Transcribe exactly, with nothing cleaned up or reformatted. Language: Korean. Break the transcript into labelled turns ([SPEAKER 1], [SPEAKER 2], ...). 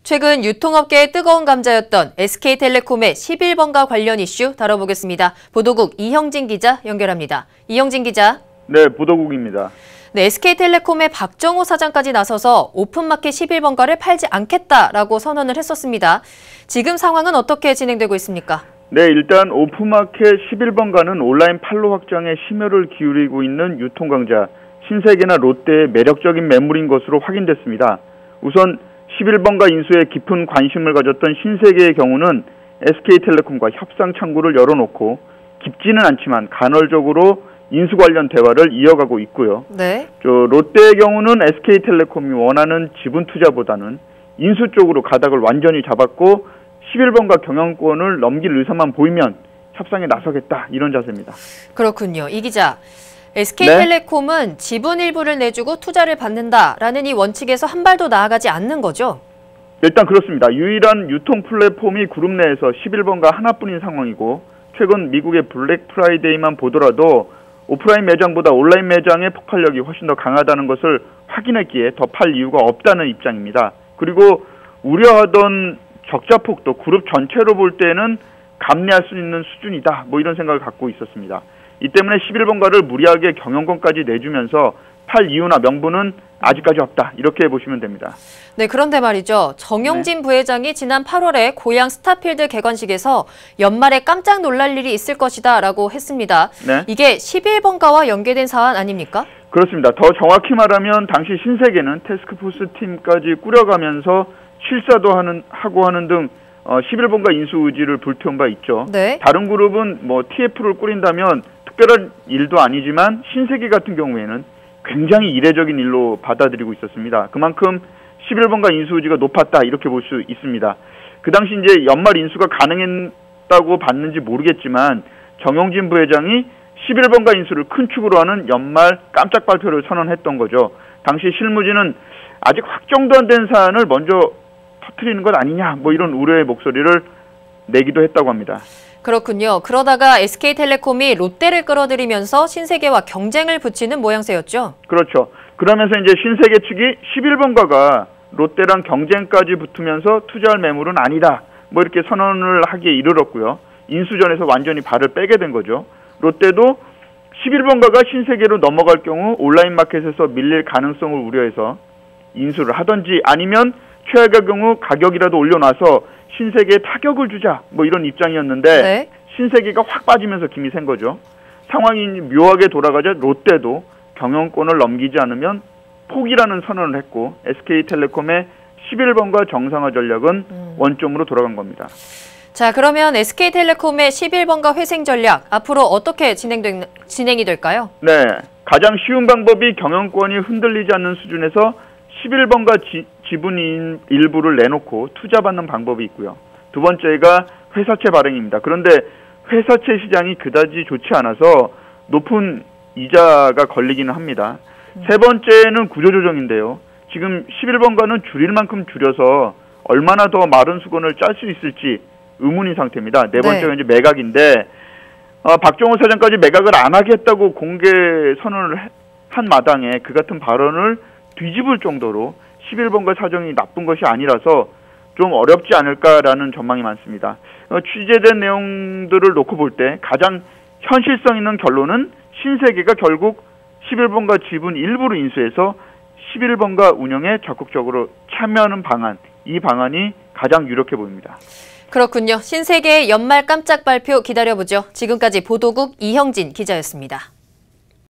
[SPEAKER 1] 최근 유통업계의 뜨거운 감자였던 에스케이텔레콤의 십일 번가 관련 이슈 다뤄보겠습니다. 보도국 이형진 기자 연결합니다. 이형진 기자.
[SPEAKER 2] 네, 보도국입니다.
[SPEAKER 1] 네, 에스케이텔레콤의 박정호 사장까지 나서서 오픈마켓 십일 번가를 팔지 않겠다라고 선언을 했었습니다. 지금 상황은 어떻게 진행되고 있습니까?
[SPEAKER 2] 네, 일단 오픈마켓 십일 번가는 온라인 판로 확장에 심혈을 기울이고 있는 유통강자 신세계나 롯데의 매력적인 매물인 것으로 확인됐습니다. 우선 십일 번가 인수에 깊은 관심을 가졌던 신세계의 경우는 에스케이텔레콤과 협상 창구를 열어놓고 깊지는 않지만 간헐적으로 인수 관련 대화를 이어가고 있고요.
[SPEAKER 1] 네.
[SPEAKER 2] 저 롯데의 경우는 에스케이텔레콤이 원하는 지분 투자보다는 인수 쪽으로 가닥을 완전히 잡았고 십일 번가 경영권을 넘길 의사만 보이면 협상에 나서겠다 이런 자세입니다.
[SPEAKER 1] 그렇군요. 이 기자. 에스케이텔레콤은 네? 지분 일부를 내주고 투자를 받는다라는 이 원칙에서 한 발도 나아가지 않는 거죠?
[SPEAKER 2] 일단 그렇습니다. 유일한 유통 플랫폼이 그룹 내에서 십일 번가 하나뿐인 상황이고 최근 미국의 블랙 프라이데이만 보더라도 오프라인 매장보다 온라인 매장의 폭발력이 훨씬 더 강하다는 것을 확인했기에 더 팔 이유가 없다는 입장입니다. 그리고 우려하던 적자폭도 그룹 전체로 볼 때는 감내할 수 있는 수준이다. 뭐 이런 생각을 갖고 있었습니다. 이 때문에 십일 번가를 무리하게 경영권까지 내주면서 팔 이유나 명분은 아직까지 없다. 이렇게 보시면 됩니다.
[SPEAKER 1] 네, 그런데 말이죠. 정용진 네. 부회장이 지난 팔월에 고양 스타필드 개관식에서 연말에 깜짝 놀랄 일이 있을 것이다 라고 했습니다. 네. 이게 십일 번가와 연계된 사안 아닙니까?
[SPEAKER 2] 그렇습니다. 더 정확히 말하면 당시 신세계는 태스크포스 팀까지 꾸려가면서 실사도 하는, 하고 하는 등 어, 십일 번가 인수 의지를 불태운 바 있죠. 네. 다른 그룹은 뭐 티에프를 꾸린다면 특별한 일도 아니지만 신세계 같은 경우에는 굉장히 이례적인 일로 받아들이고 있었습니다. 그만큼 십일 번가 인수 의지가 높았다 이렇게 볼 수 있습니다. 그 당시 이제 연말 인수가 가능했다고 봤는지 모르겠지만 정용진 부회장이 십일 번가 인수를 큰 축으로 하는 연말 깜짝 발표를 선언했던 거죠. 당시 실무진은 아직 확정도 안 된 사안을 먼저 터뜨리는 것 아니냐 뭐 이런 우려의 목소리를 내기도 했다고 합니다.
[SPEAKER 1] 그렇군요. 그러다가 에스케이텔레콤이 롯데를 끌어들이면서 신세계와 경쟁을 붙이는 모양새였죠.
[SPEAKER 2] 그렇죠. 그러면서 이제 신세계 측이 십일 번가가 롯데랑 경쟁까지 붙으면서 투자할 매물은 아니다. 뭐 이렇게 선언을 하기에 이르렀고요. 인수전에서 완전히 발을 빼게 된 거죠. 롯데도 십일 번가가 신세계로 넘어갈 경우 온라인 마켓에서 밀릴 가능성을 우려해서 인수를 하든지 아니면 최악의 경우 가격이라도 올려놔서 신세계에 타격을 주자 뭐 이런 입장이었는데 네. 신세계가 확 빠지면서 김이 센 거죠. 상황이 묘하게 돌아가자 롯데도 경영권을 넘기지 않으면 포기라는 선언을 했고 에스케이텔레콤의 십일 번가 정상화 전략은 음. 원점으로 돌아간 겁니다.
[SPEAKER 1] 자, 그러면 에스케이텔레콤의 십일 번가 회생 전략 앞으로 어떻게 진행된, 진행이 될까요?
[SPEAKER 2] 네, 가장 쉬운 방법이 경영권이 흔들리지 않는 수준에서 십일 번가 지, 지분 일부를 내놓고 투자받는 방법이 있고요. 두 번째가 회사채 발행입니다. 그런데 회사채 시장이 그다지 좋지 않아서 높은 이자가 걸리기는 합니다. 음. 세 번째는 구조조정인데요. 지금 십일 번가는 줄일 만큼 줄여서 얼마나 더 마른 수건을 짤 수 있을지 의문인 상태입니다. 네 번째가 네. 이제 매각인데 어, 박정호 사장까지 매각을 안 하겠다고 공개 선언을 한 마당에 그 같은 발언을 뒤집을 정도로 십일 번가 사정이 나쁜 것이 아니라서 좀 어렵지 않을까라는 전망이 많습니다. 어, 취재된 내용들을 놓고 볼 때 가장 현실성 있는 결론은 신세계가 결국 십일 번가 지분 일부를 인수해서 십일 번가 운영에 적극적으로 참여하는 방안, 이 방안이 가장 유력해 보입니다.
[SPEAKER 1] 그렇군요. 신세계의 연말 깜짝 발표 기다려보죠. 지금까지 보도국 이형진 기자였습니다.